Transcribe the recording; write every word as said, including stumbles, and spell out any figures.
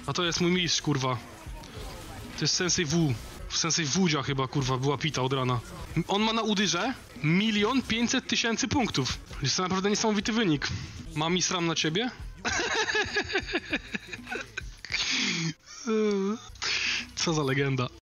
A to jest mój mistrz, kurwa. To jest Sensei W. Sensei Wudzia chyba, kurwa, była pita od rana. On ma na udyrze milion pięćset tysięcy punktów. Jest to naprawdę niesamowity wynik. Mam Isram na ciebie? Co za legenda.